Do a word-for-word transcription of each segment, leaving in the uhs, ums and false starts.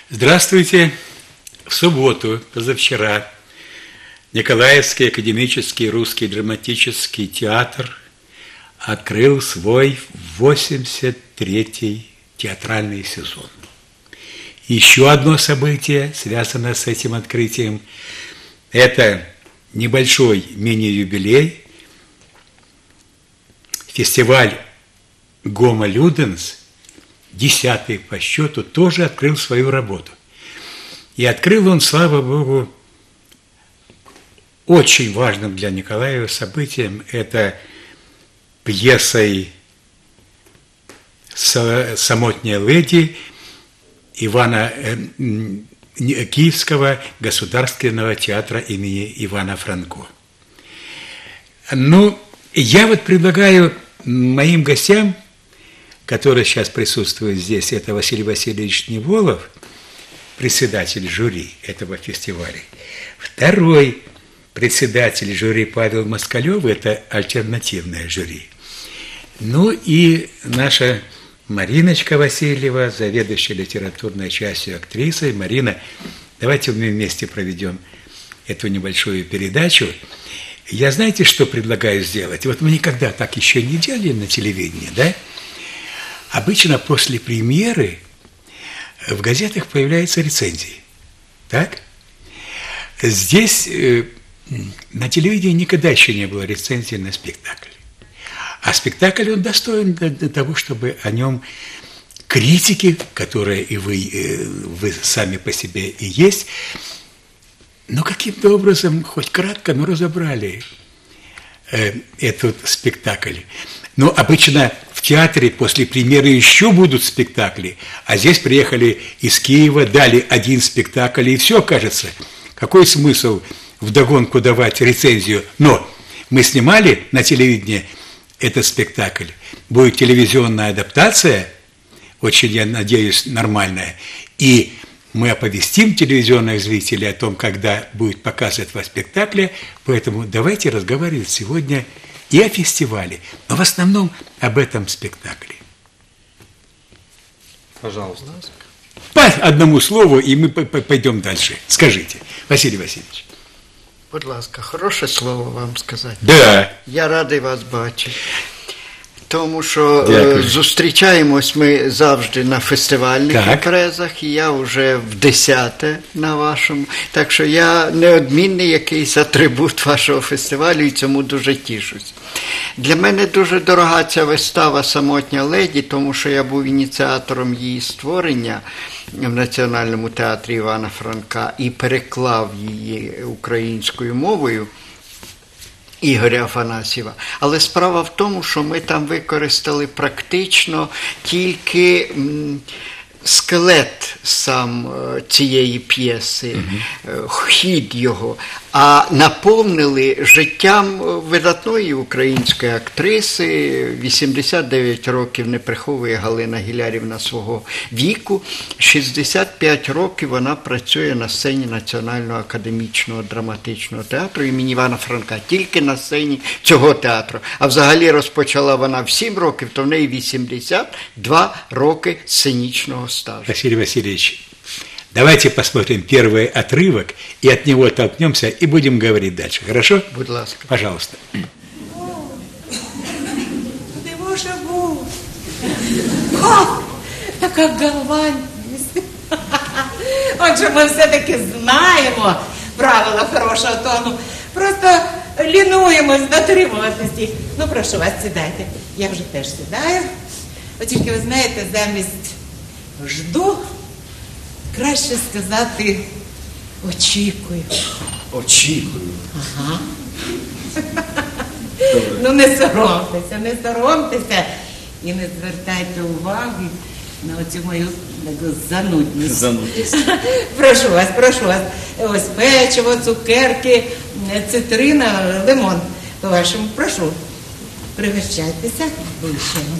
Здравствуйте. В субботу, позавчера, Николаевский академический русский драматический театр открыл свой восемьдесят третий театральный сезон. Еще одно событие, связанное с этим открытием, это небольшой мини-юбилей. Фестиваль Гомо Люденс, десятый по счету, тоже открыл свою работу. И открыл он, слава Богу, очень важным для Николаева событием. Это пьесой «Самотняя леди» Ивана Киевского государственного театра имени Ивана Франко. Ну, я вот предлагаю моим гостям, которые сейчас присутствуют здесь, это Василий Васильевич Неволов, председатель жюри этого фестиваля. Второй председатель жюри Павел Москалев, это альтернативное жюри. Ну и наша Мариночка Васильева, заведующая литературной частью актрисой. Марина, давайте мы вместе проведем эту небольшую передачу. Я, знаете, что предлагаю сделать? Вот мы никогда так еще не делали на телевидении, да? Обычно после премьеры в газетах появляются рецензии, так? Здесь э, на телевидении никогда еще не было рецензии на спектакль. А спектакль, он достоин для, для того, чтобы о нем критики, которые и вы, э, вы сами по себе и есть, но каким-то образом, хоть кратко, но разобрали э, этот спектакль. Но обычно в театре после премьеры еще будут спектакли, а здесь приехали из Киева, дали один спектакль, и все, кажется. Какой смысл вдогонку давать рецензию? Но мы снимали на телевидении этот спектакль. Будет телевизионная адаптация, очень, я надеюсь, нормальная, и мы оповестим телевизионных зрителей о том, когда будет показ этого спектакля, поэтому давайте разговаривать сегодня и о фестивале, но в основном об этом спектакле. Пожалуйста. По одному слову, и мы пойдем дальше. Скажите, Василий Васильевич. Будь ласка, хороше слово вам сказати. Да. Я радий вас бачити. Тому що Дякую. Зустрічаємось ми завжди на фестивальних імпрезах, і я вже в десяте на вашому. Так що я неодмінний якийсь атрибут вашого фестивалю, і цьому дуже тішусь. Для мене дуже дорога ця вистава «Самотня леді», тому що я був ініціатором її створення в Національному театрі Івана Франка і переклав її українською мовою Ігоря Афанасьєва. Але справа в тому, що ми там використали практично тільки м, скелет сам цієї п'єси, угу. хід його, а наповнили життям видатної української актриси. вісімдесят дев'ять років не приховує Галина Гілярівна свого віку. шістдесят п'ять років вона працює на сцені Національного академічного драматичного театру імені Івана Франка. Тільки на сцені цього театру. А взагалі розпочала вона в сім років, то в неї вісімдесят два роки сценічного стажу. Василий Васильевич, давайте посмотрим первый отрывок и от него оттолкнемся и будем говорить дальше. Хорошо? Будь ласка. Пожалуйста. Ти може був. Ха! Така галвантність. Отже, ми все-таки знаємо правила хорошого тону. Просто лінуємось дотримуватись їх. Ну, прошу вас, сідайте. Я вже теж сідаю. От тільки ви знаєте, замість жду, краще сказати очікую. Очікую? Ага. Ну не соромтеся, не соромтеся і не звертайте уваги на оцю мою занудність. Занудність. Прошу вас, прошу вас. Ось печиво, цукерки, цитрина, лимон. По-вашому, прошу. Пригощайтеся. Вишимо.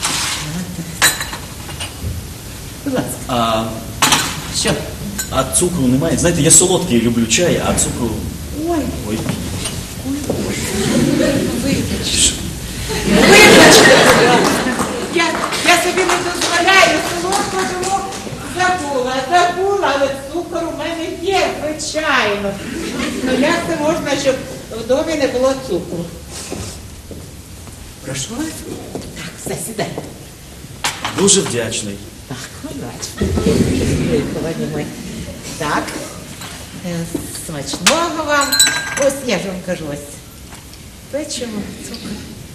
Будь ласка. А, що? А цукру немає? Знаєте, я солодкий люблю чай, а цукру... Ой. Ой. Вибачте. Вибачте, будь ласка. Я, я собі не дозволяю солодкого, тому забула, забула. але цукор у мене є, звичайно. Ну як це можна, щоб в домі не було цукру? Прошу вас. Так, все, сідайте. Дуже вдячний. Так, бачите. Виховані ми. Так. Е, Смачного вам. Ось я ж вам кажу, ось. Печиво, цукор.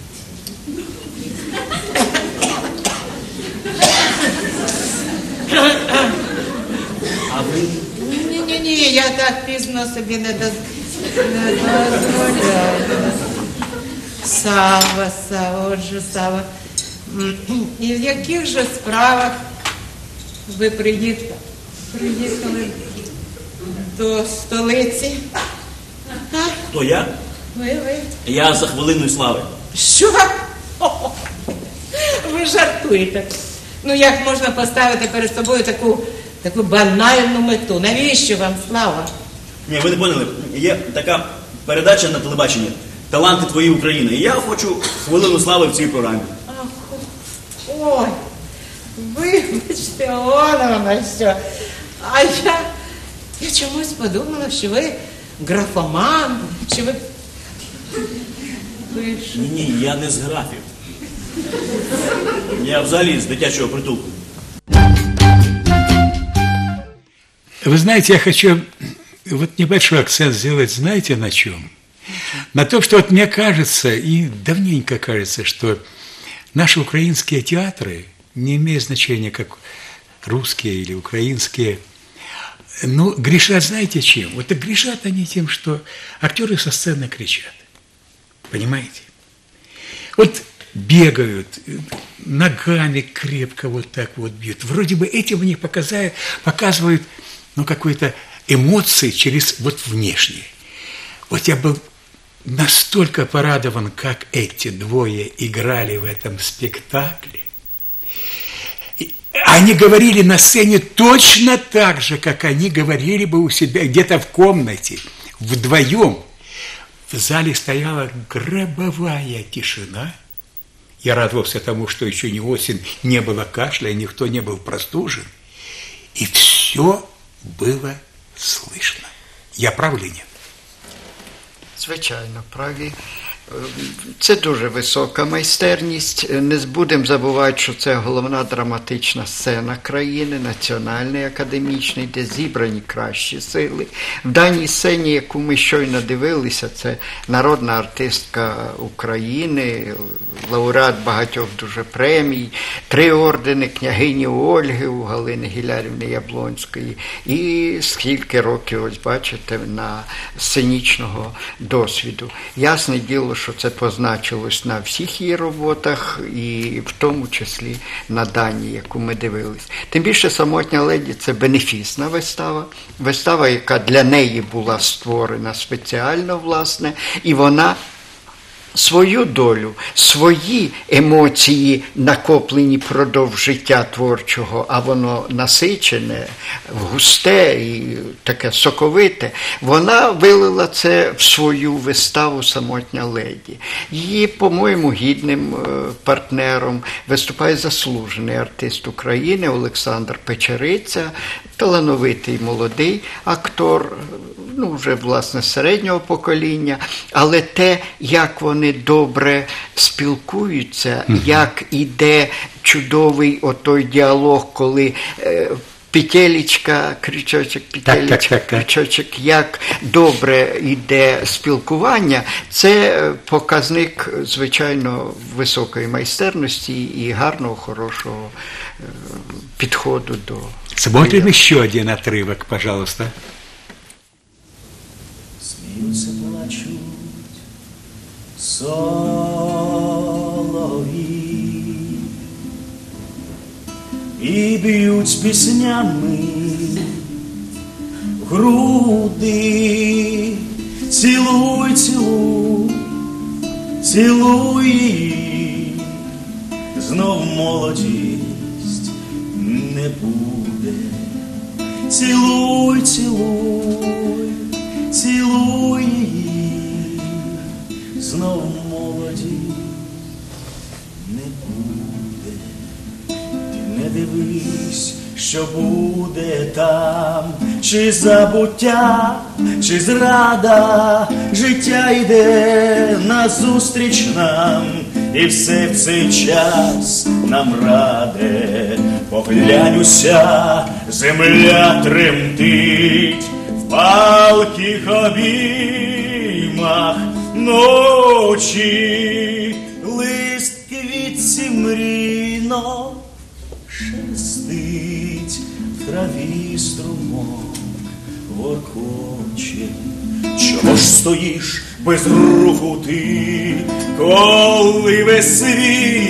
А ви? Ні-ні-ні, я так пізно собі не, доз... не дозволяю. Сава, Сава, отже, Сава. І в яких же справах ви приїхали, приїхали до столиці? А? То я? Ви, ви. Я за хвилиною слави. Що? О, ви жартуєте. Ну як можна поставити перед собою таку, таку банальну мету? Навіщо вам слава? Ні, ви не поняли. Є така передача на телебаченні «Таланти твої України». І я хочу хвилину слави в цій програмі. Ах, ой, вибачте, вона вона що. А я, я чомусь подумала, що ви графоман, що ви... ви ж... Ні, ні, я не з графів. Я взагалі з дитячого притулку. Вы знаете, я хочу вот небольшой акцент сделать, знаете, на чем? На том, что вот мне кажется, и давненько кажется, что наши украинские театры, не имея значения, как русские или украинские, ну, грешат, знаете, чем? Вот грешат они тем, что актеры со сцены кричат. Понимаете? Вот бегают, ногами крепко вот так вот бьют. Вроде бы этим они показывают, показывают ну, какой-то эмоции через вот внешние. Вот я был настолько порадован, как эти двое играли в этом спектакле. Они говорили на сцене точно так же, как они говорили бы у себя где-то в комнате, вдвоем. В зале стояла гробовая тишина. Я радовался тому, что еще не осень, не было кашля, никто не был простужен. И все было слышно. Я прав или нет? Звичайно, праві. Це дуже висока майстерність. Не будемо забувати, що це головна драматична сцена країни, національний академічний, де зібрані кращі сили. В даній сцені, яку ми щойно дивилися, це народна артистка України, лауреат багатьох дуже премій, три ордени княгині Ольги у Галини Гілярівни Яблонської і скільки років, ось бачите, на сценічного досвіду. Ясне діло, що це позначилось на всіх її роботах і в тому числі на даній, яку ми дивились. Тим більше «Самотня леді» – це бенефісна вистава, вистава, яка для неї була створена спеціально, власне, і вона свою долю, свої емоції, накоплені продовж життя творчого, а воно насичене, густе і таке соковите, вона вилила це в свою виставу «Самотня леді». Її, по-моєму, гідним партнером виступає заслужений артист України Олександр Печериця, талановитий молодий актор, ну, вже, власне, середнього покоління, але те, як вони добре спілкуються, mm-hmm. як іде чудовий отой діалог, коли е, петелечка, крючочок, петелечка, крючочок, як добре йде спілкування, це показник, звичайно, високої майстерності і гарного, хорошого е, підходу до... Смотрим еще один отрывок, пожалуйста. Сміються, плачуть солов'ї і б'ють піснями в груди. Цілуй, цілуй, цілуй її, знов молодість не буде. Цілуй, цілуй, цілуй її, знов молодість не буде. Ти не дивись що буде там, чи забуття, чи зрада, життя йде назустріч нам, і все в цей час нам раде. Поглянь, уся земля тремтить в палких обіймах ночі, лист квітці мрійно шелестить, в траві струмок воркоче. Чого ж стоїш без руху ти, коли весь світ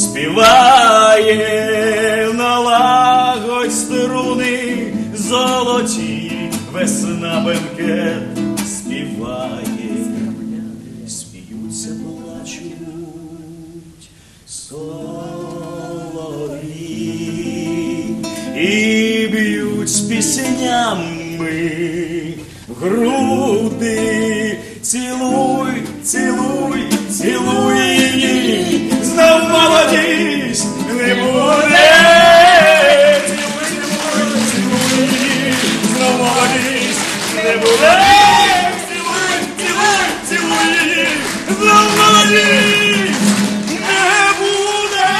співає, налагодь струни золоті, весна бенкет співає. Сміються, плачуть солов'ї і б'ють з піснями в груди. Цілуй, цілуй, цілуй її, знов молодість не буде. Цілуй, цілуй, цілуй її, знов молодість не буде. Цілуй, цілуй, цілуй її, знов молодість не буде.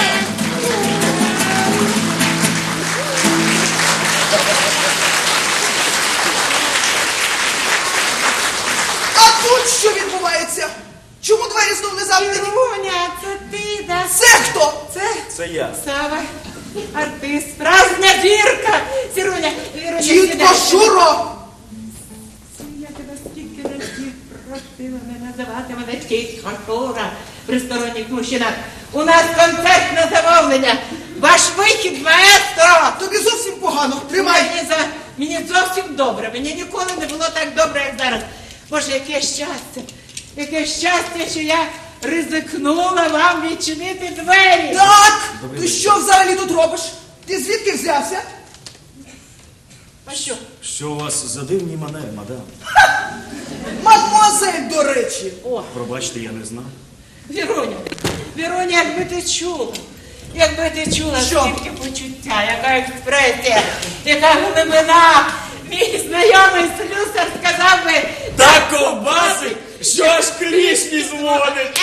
Що відбувається? Чому двері знов не замкнені? Іруня, це ти, да? Це хто? Це, Це я. Сава, артист, справжня зірка. Сіруня, Іруня, Тітко Шуро! Я тебе скільки разів просила не називати мене тітко Шура при сторонніх мужчинах. У нас концертне замовлення. Ваш вихід, маестро! Тобі зовсім погано. Тримай! Мені, за... Мені зовсім добре. Мені ніколи не було так добре, як зараз. Боже, яке щастя, яке щастя, що я ризикнула вам відчинити двері. Так! Ти що взагалі тут робиш? Ти звідки взявся? А що? Що у вас за дивні манери, мадам? Мадмуазель, до речі. О, Пробачте, я не знав. Віруня, Віруня, якби ти чула, якби ти чула, Що? скільки почуття, яка експресія, яка глибина. Мій знайомий слюсар сказав би... Так ковбаси, що ж клішні зводить.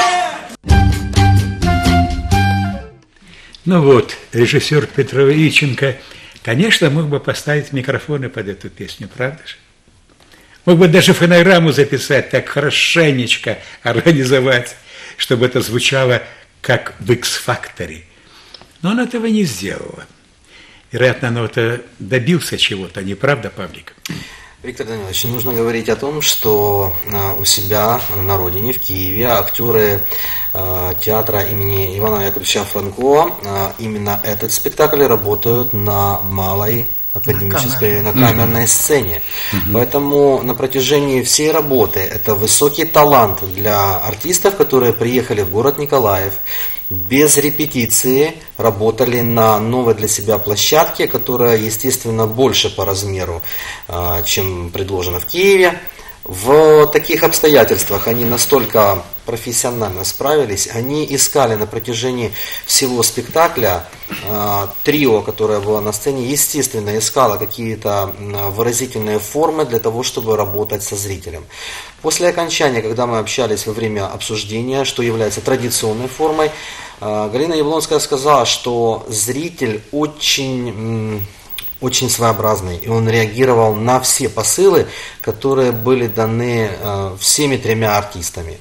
Ну вот, режиссер Петр Ильиченко, конечно, мог бы поставить микрофоны под эту песню, правда же? Мог бы даже фонограмму записать, так хорошенечко организовать, чтобы это звучало как в X-Factor. Но он этого не сделал. Вероятно, он это добился чего-то, не правда, Павлик? Виктор Данилович, нужно говорить о том, что у себя на родине, в Киеве, актеры театра имени Ивана Яковлевича Франко, именно этот спектакль работают на малой академической, на камерной сцене. Угу. Поэтому на протяжении всей работы это высокий талант для артистов, которые приехали в город Николаев, без репетиции работали на новой для себя площадке, которая, естественно, больше по размеру, чем предложено в Киеве. В таких обстоятельствах они настолько профессионально справились, они искали на протяжении всего спектакля, трио, которое было на сцене, естественно, искало какие-то выразительные формы для того, чтобы работать со зрителем. После окончания, когда мы общались во время обсуждения, что является традиционной формой, Галина Яблонская сказала, что зритель очень... очень своеобразный, и он реагировал на все посылы, которые были даны э, всеми тремя артистами.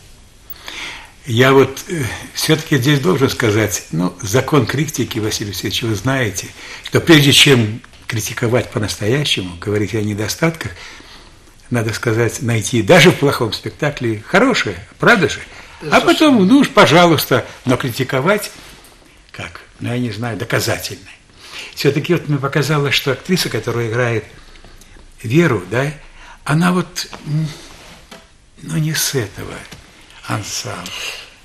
Я вот э, все-таки здесь должен сказать, ну, закон критики, Василий Васильевич, вы знаете, что прежде чем критиковать по-настоящему, говорить о недостатках, надо сказать, найти даже в плохом спектакле хорошее, правда же? А потом, ну уж, пожалуйста, но критиковать, как, ну, я не знаю, доказательно. Все-таки вот мне показалось, что актриса, которая играет Веру, да, она вот, ну, не с этого ансамбля.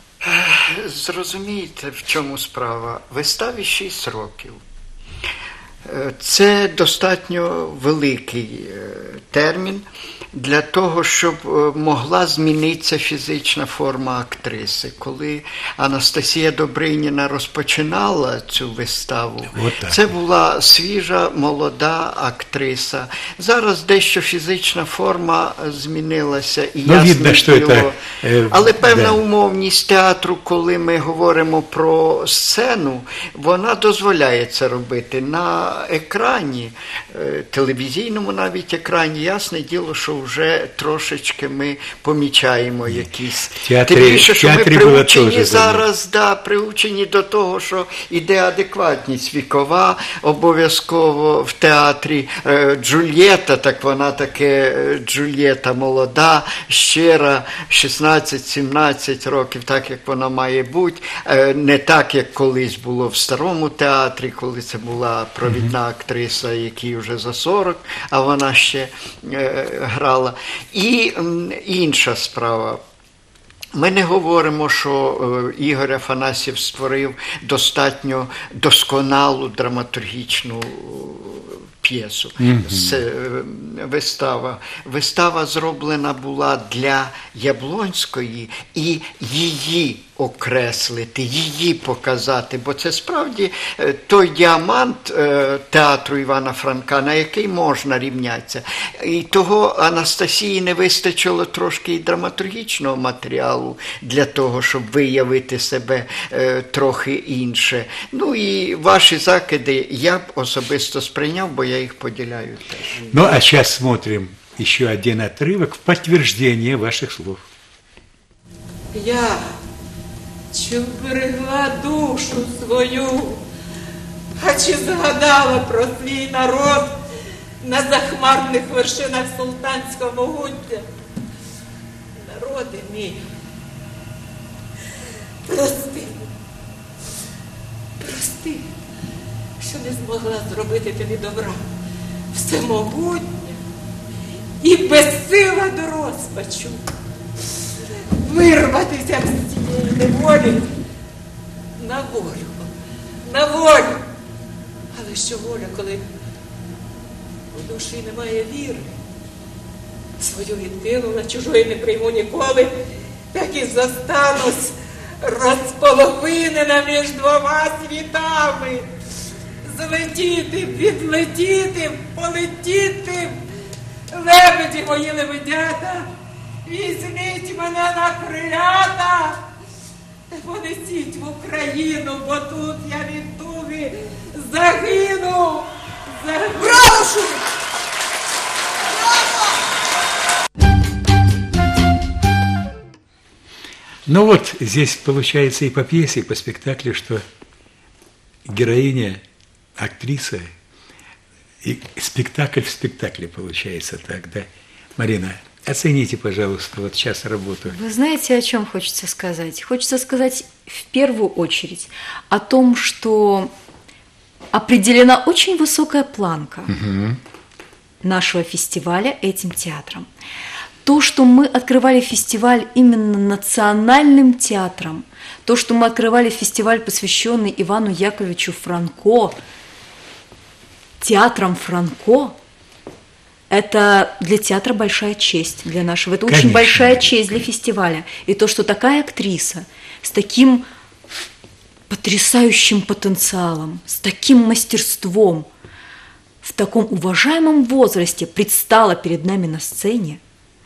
Зрозумієте, в чому справа? Виставі шість років. Це достатньо великий термін для того, щоб могла змінитися фізична форма актриси. Коли Анастасія Добриніна розпочинала цю виставу, це була свіжа, молода актриса. Зараз дещо фізична форма змінилася, і ну, ясно видно, що було. Це, але певна да. умовність театру, коли ми говоримо про сцену, вона дозволяє це робити. На екрані, телевізійному навіть екрані, ясне діло, що вже трошечки ми помічаємо якісь. Театрі, Тим більше, що ми приучені зараз, да, приучені до того, що іде адекватність вікова, обов'язково в театрі. Джульєта, так вона таке, Джульєта молода, щира, шістнадцять-сімнадцять років, так як вона має бути. Не так, як колись було в старому театрі, коли це була провідна актриса, якій вже за сорок, а вона ще грала. І інша справа. Ми не говоримо, що Ігор Афанасьєв створив достатньо досконалу драматургічну п'єсу. Mm-hmm. Це вистава. Вистава зроблена була для Яблонської, і її окреслити, її показати, бо це справді той діамант театру Івана Франка, на який можна рівнятися. І того Анастасії не вистачило трошки і драматургічного матеріалу для того, щоб виявити себе трохи інше. Ну і ваші закиди я б особисто сприйняв, бо я їх поділяю теж. Ну, а зараз смотрим ще один отрывок в підтвердження ваших слов. Я, чи берегла душу свою, а чи згадала про свій народ на захмарних вершинах султанського могуття? Народи мій, прости, прости, що не змогла зробити тобі добра, всемогутня і безсила до розпачу. Вирватися з цієї неволі на волю, на волю. Але що воля, коли у душі немає віри? Свою відкинула, чужої не прийму ніколи, так і застанусь розполовинена між двома світами. Злетіти, підлетіти, полетіти, лебеді мої лебедята, візьміть мене на крилята, понесіть в Україну, бо тут я від туги загину. загину. Браво, Шурик! Браво! Ну вот, здесь получается и по пьесе, и по спектаклю, что героиня, актриса, и спектакль в спектакле получается так, да? Марина, оцените, пожалуйста, вот сейчас работу. Вы знаете, о чем хочется сказать? Хочется сказать в первую очередь о том, что определена очень высокая планка угу. нашего фестиваля этим театром. То, что мы открывали фестиваль именно национальным театром, то, что мы открывали фестиваль, посвященный Ивану Яковлевичу Франко, театром Франко, это для театра большая честь, для нашего. Это Конечно. Очень большая честь для фестиваля. И то, что такая актриса с таким потрясающим потенциалом, с таким мастерством, в таком уважаемом возрасте предстала перед нами на сцене,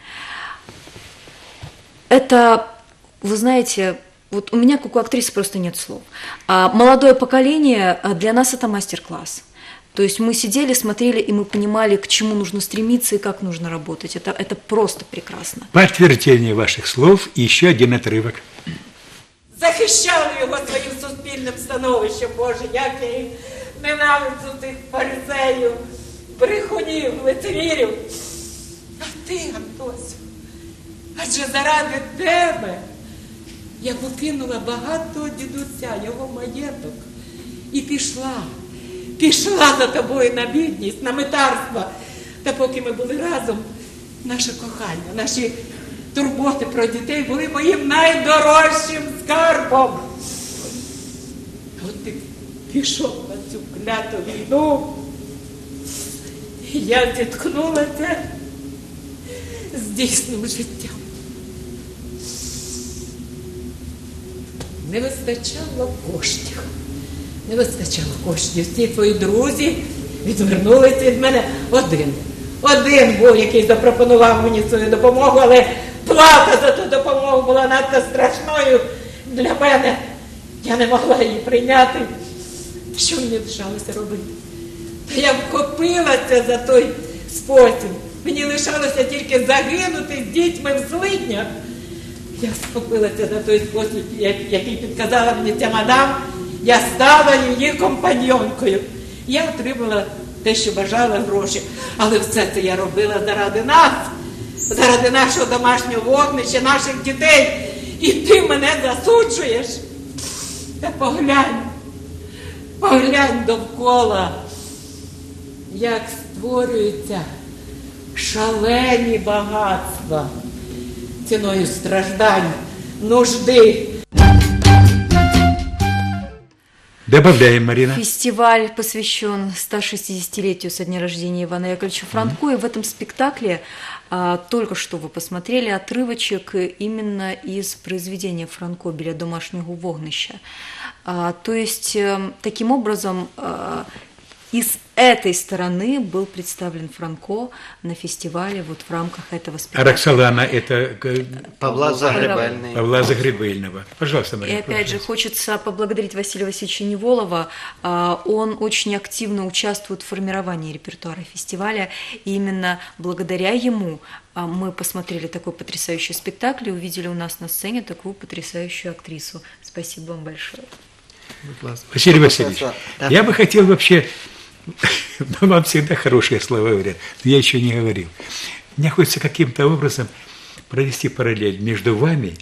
это, вы знаете, вот у меня, как у актрисы, просто нет слов. А молодое поколение, для нас это мастер-класс. То есть мы сидели, смотрели, и мы понимали, к чему нужно стремиться и как нужно работать. Это, это просто прекрасно. Подтверждение ваших слов и еще один отрывок. Захищали його своїм суспільним становищем, Боже, як я їх ненавиджу, тих фарисеїв, брехунів, лицемірів. А ти, Антосю, адже заради тебе я покинула багатого дідуся, його маєток, і пішла. Пішла за тобою на бідність, на метарство. Та поки ми були разом, наше кохання, наші турботи про дітей були моїм найдорожчим скарбом. От ти пішов на цю кляту війну, я зіткнулася з дійсним життям. Не вистачало коштів. Не вистачало коштів. Всі твої друзі відвернулися від мене. Один. Один був, який запропонував мені свою допомогу, але плата за ту допомогу була надто страшною для мене. Я не могла її прийняти. Що мені лишалося робити? Та я вхопилася за той спосіб. Мені лишалося тільки загинути з дітьми в злиднях. Я схопилася за той спосіб, який підказала мені ця мадам. Я стала її компаньонкою. Я отримала те, що бажала, гроші. Але все це я робила заради нас, заради нашого домашнього вогнища, наших дітей. І ти мене засуджуєш. Та поглянь, поглянь довкола, як створюються шалені багатства ціною страждань, нужди. Добавляем, Марина. Фестиваль посвящен сто шестидесятилетию со дня рождения Ивана Яковлевича Франко. Mm-hmm. И в этом спектакле а, только что вы посмотрели отрывочек именно из произведения Франко «Біля домашнього вогнища». А, то есть, таким образом, а, из этой стороны был представлен Франко на фестивале вот в рамках этого спектакля. А Роксолана – это Павла Загребельного. Павла Загребельного. Пожалуйста, Марина. И опять же хочется поблагодарить Василия Васильевича Неволова. Он очень активно участвует в формировании репертуара фестиваля. И именно благодаря ему мы посмотрели такой потрясающий спектакль и увидели у нас на сцене такую потрясающую актрису. Спасибо вам большое. Василий Васильевич, да. Я бы хотел вообще... Но вам всегда хорошие слова говорят. Но я еще не говорил. Мне хочется каким-то образом провести параллель между вами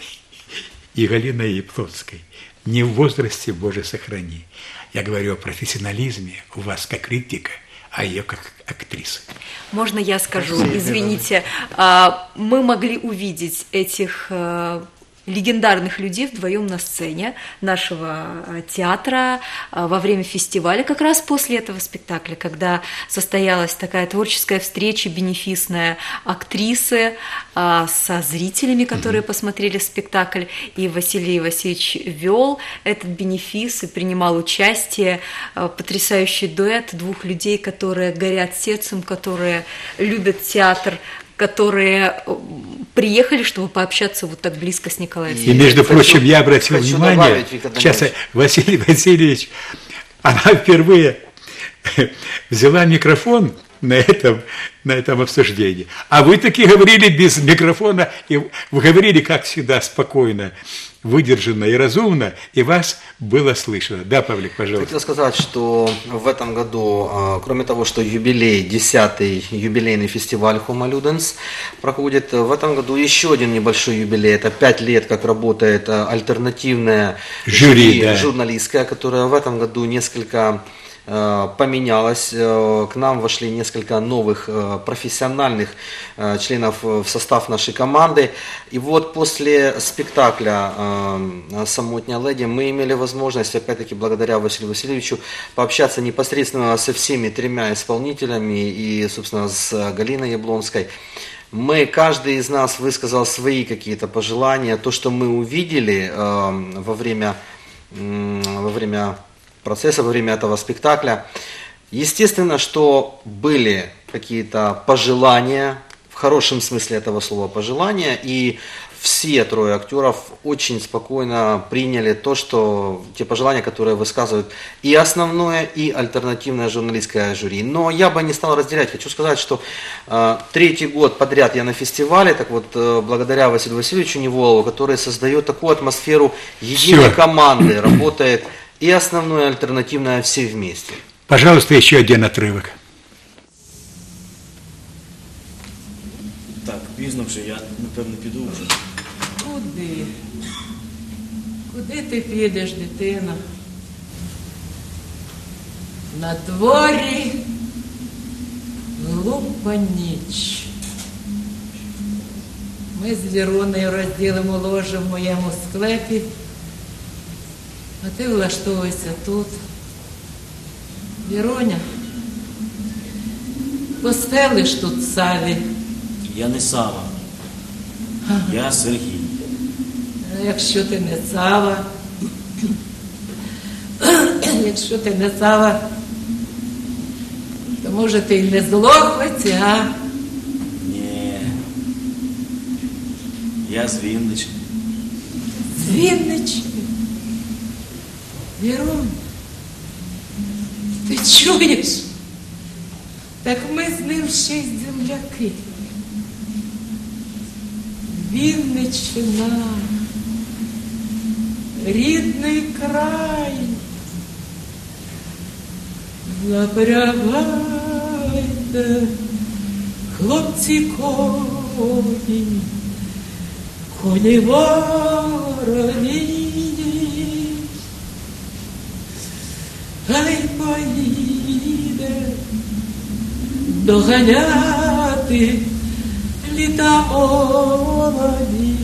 и Галиной Яблонской. Не в возрасте, Боже, сохрани. Я говорю о профессионализме у вас как критика, а ее как актрисы. Можно я скажу? Извините. Мы могли увидеть этих... легендарных людей вдвоем на сцене нашего театра во время фестиваля, как раз после этого спектакля, когда состоялась такая творческая встреча бенефисная актрисы со зрителями, которые mm-hmm. посмотрели спектакль, и Василий Васильевич вел этот бенефис и принимал участие. Потрясающий дуэт двух людей, которые горят сердцем, которые любят театр, которые приехали, чтобы пообщаться вот так близко с Николаем. И, между хочу, прочим, я обратил внимание, добавить, сейчас Василий Васильевич, она впервые взяла микрофон на этом, на этом обсуждении. А вы таки говорили без микрофона, и вы говорили, как всегда, спокойно, выдержанно и разумно, и вас было слышно. Да, Павлик, пожалуйста. Хотел сказать, что в этом году, кроме того, что юбилей, десятый юбилейный фестиваль Homo Ludens проходит, в этом году еще один небольшой юбилей. Это пять лет, как работает альтернативная жюри, жюри да. журналистская, которая в этом году несколько поменялось. К нам вошли несколько новых профессиональных членов в состав нашей команды. И вот после спектакля «Самотняя леди» мы имели возможность, опять-таки благодаря Василию Васильевичу, пообщаться непосредственно со всеми тремя исполнителями и, собственно, с Галиной Яблонской. Мы, каждый из нас высказал свои какие-то пожелания, то, что мы увидели во время, во время процесса, во время этого спектакля. Естественно, что были какие-то пожелания, в хорошем смысле этого слова пожелания, и все трое актеров очень спокойно приняли то, что те пожелания, которые высказывают и основное, и альтернативное журналистское жюри. Но я бы не стал разделять. Хочу сказать, что э, третий год подряд я на фестивале, так вот, э, благодаря Василию Васильевичу Неволову, который создает такую атмосферу единой Все. команды, работает и основное, и альтернативное все вместе. Пожалуйста, еще один отрывок. Так, пізно вже, я, напевно, піду вже. Куди? Куди ти підеш, дитино? На дворі глупа ніч. Ми з Віроною розділимо ложе в моєму склепі, а ти влаштовуйся тут. Віроня, постелиш тут Саві? Я не Сава. Я Сергій. Якщо ти не Сава, якщо ти не Сава, то може ти й не з Лохвиці, а? Ні. Я з Вінничини. З Вінничини? Вірун, ти чуєш? Так ми з ним ще й земляки. Вінничина, рідний край, запрягайте, хлопці, коні, коні вороні, хай поїде доганяти літа молоді.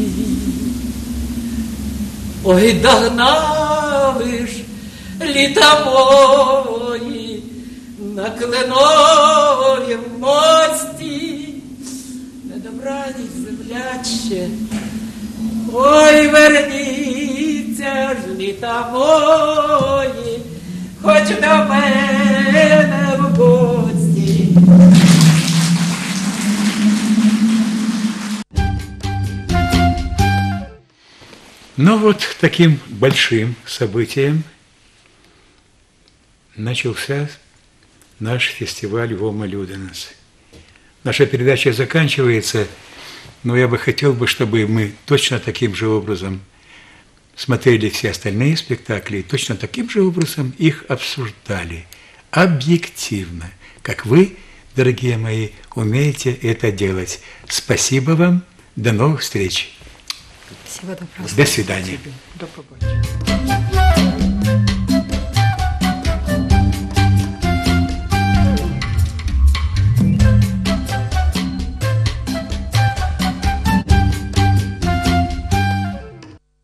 Ой, догнали ж літа мої на кленовім мості, не добрані земляче. Ой, верніться ж літа мої, хоч до мене в гості. Но вот таким большим событием начался наш фестиваль «Вома Люденес». Наша передача заканчивается, но я бы хотел, бы, чтобы мы точно таким же образом смотрели все остальные спектакли и точно таким же образом их обсуждали, объективно, как вы, дорогие мои, умеете это делать. Спасибо вам, до новых встреч. Всего доброго. До свидания. До побачення.